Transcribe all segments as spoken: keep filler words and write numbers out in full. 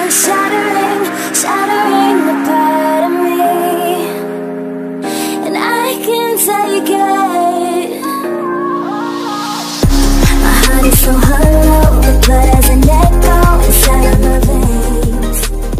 shattering, shattering the part of me, and I can't take it. My heart is so hollow, the blood has an echo inside of my veins.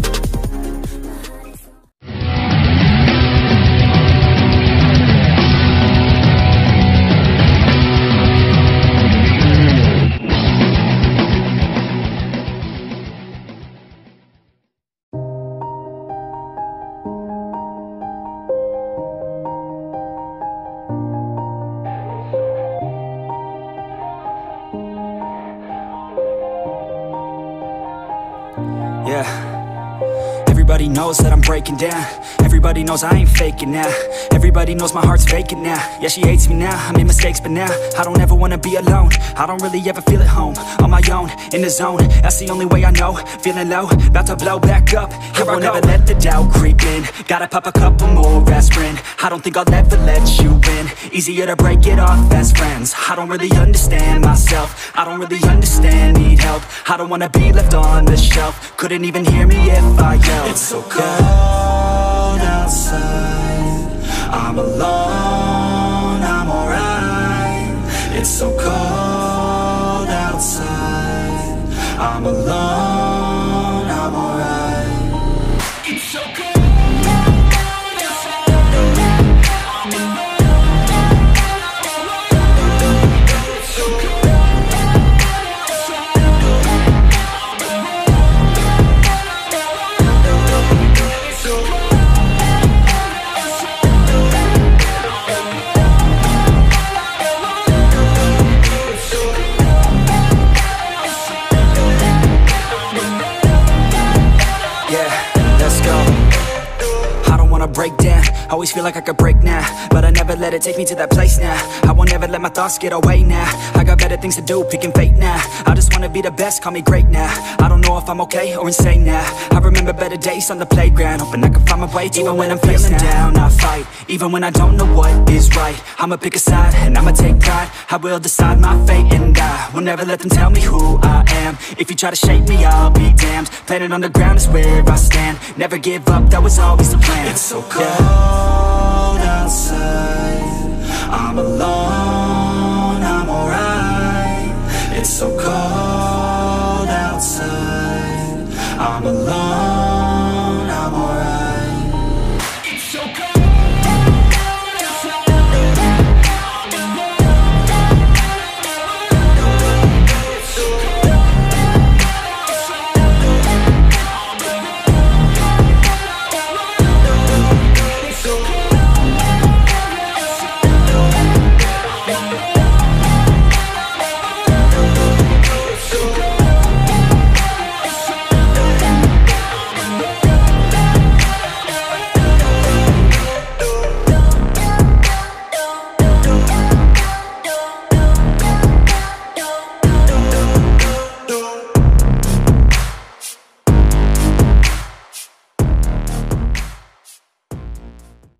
Yeah, everybody knows that I'm breaking down. Everybody knows I ain't faking now. Everybody knows my heart's vacant now. Yeah, she hates me now, I made mistakes but now I don't ever wanna be alone. I don't really ever feel at home. On my own, in the zone, that's the only way I know. Feeling low, about to blow back up. Here I won't ever let the doubt creep in. Gotta pop a couple more aspirin. I don't think I'll ever let you in. Easier to break it off best friends. I don't really understand myself. I don't really understand, need help. I don't wanna be left on the shelf. Couldn't even hear me if I yelled. It's so cold outside, I'm alone, I'm alright. It's so cold outside, I'm alone, I'm alright. It's so cold. Break down, always feel like I could break now, but I never let it take me to that place now. I won't ever let my thoughts get away now. I got better things to do, picking fate now. I just wanna be the best, call me great now. I don't know if I'm okay or insane now. I remember better days on the playground, hoping I can find my way to even when I'm feeling down, I fight. Even when I don't know what is right, I'ma pick a side and I'ma take pride. I will decide my fate and I will never let them tell me who I am. If you try to shape me, I'll be damned. Planet on the ground is where I stand. Never give up, that was always the plan. It's so cold outside, I'm alone.